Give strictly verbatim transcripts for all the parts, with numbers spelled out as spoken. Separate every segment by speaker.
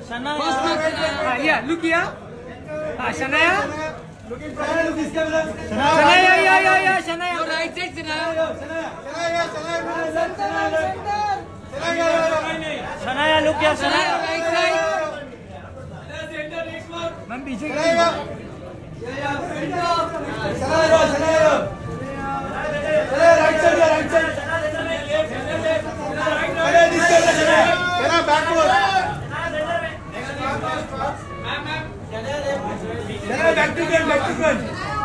Speaker 1: Shania. Yeah, look here. Ah, Shania.
Speaker 2: Looking front, look this camera.
Speaker 1: Shania, yeah, yeah, yeah, yeah, Shania.
Speaker 3: Your right side, Shania.
Speaker 1: Shania, look here,
Speaker 3: Shania,
Speaker 1: Shania.
Speaker 3: right side.
Speaker 1: Ma'am पीछे
Speaker 2: Right side, right side. Backward. Back to front, back to front.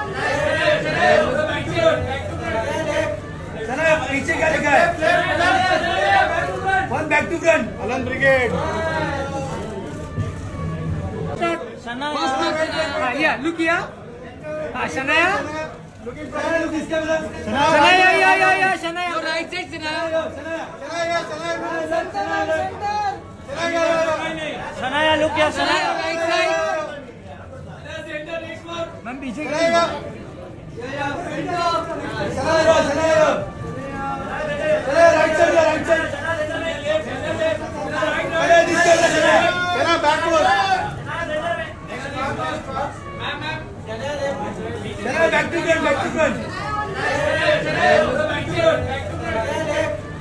Speaker 2: पीछे क्या लिखा है? One back to front. Alan Brigade.
Speaker 1: Shania. Yeah, look here. Ah, Shania.
Speaker 2: Looking front, look this camera.
Speaker 1: Shania, yeah, yeah, yeah, yeah, Shania.
Speaker 3: Your right side, Shania.
Speaker 1: Shania, look here,
Speaker 3: Shania,
Speaker 1: Shania.
Speaker 3: right side.
Speaker 1: Ma'am पीछे
Speaker 2: Right side, right side. Backward. Back to front, back to front.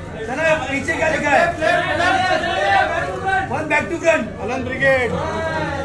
Speaker 2: पीछे क्या लिखा है? One back to front. Alan Brigade.